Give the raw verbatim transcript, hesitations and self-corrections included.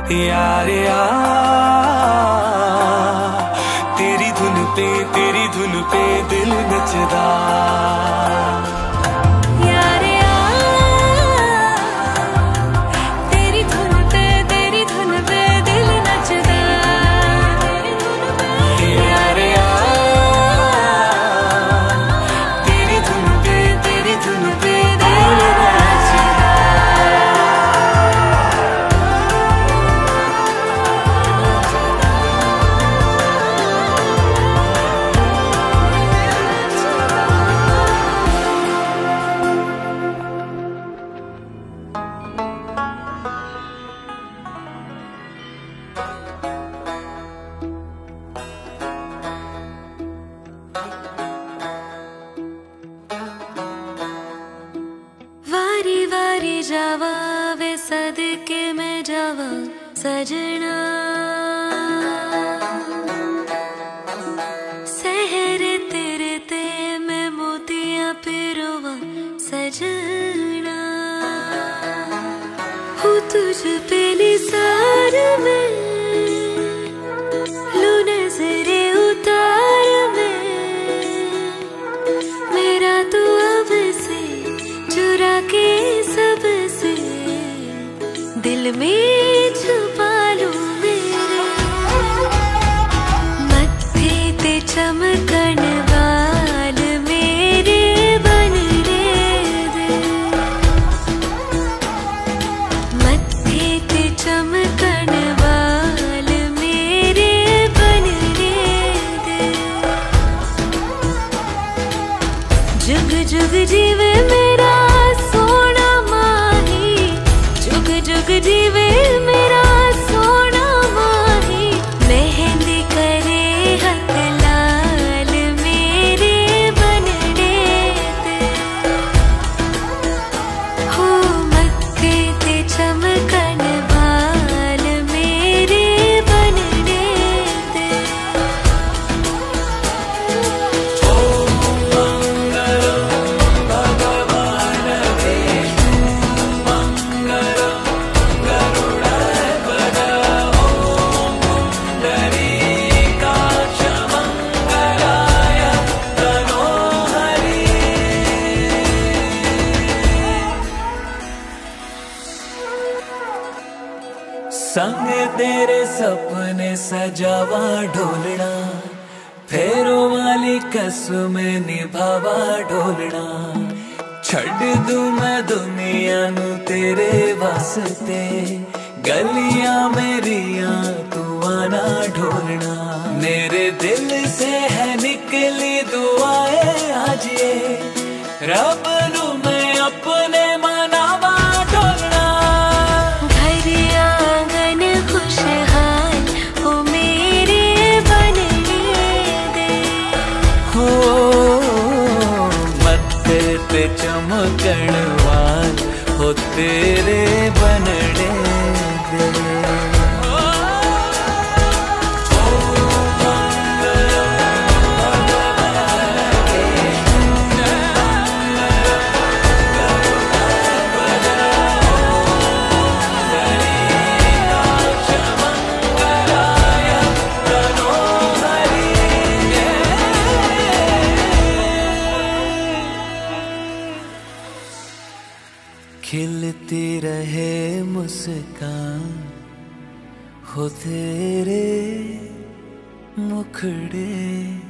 यार यार तेरी धुन पे तेरी धुन पे दिल नचदा। वारी वारी जावा वे सदके में जावा सजना, सहरे तेरे ते मैं मोतियां पिरोवा सजना। हूँ तुझ पे निसार में लू नजरे उतार में, मेरा तो अब से चुरा के सबसे दिल में छुपा लूं मेरे। मत्थे ते चमकन वाल मेरे बनने दे, मत्थे ते चमकन वाल मेरे बनने दे। जुग जुग जीवे मेरा सोना माही, जुग जुग जीवे मेरा सोना माही। मेहंदी करे हथ लाल मेरे बनने दे, हो मत्थे ते चमकन वाल मेरे बनने दे। संग तेरे सपने सजावा ढोलना, फेरों वाली कसम निभावा ढोलना। छड़ दूं मैं दुनिया नू तेरे वास्ते, गलियां मेरियां तू आना ढोलना। मेरे दिल से है निकली दुआएं आज ये, रब नू मैं अपने मनावा ढोलना। चमकण वाल हो तेरे बनने दे। खिलती रहे मुस्कान हो तेरे मुखड़े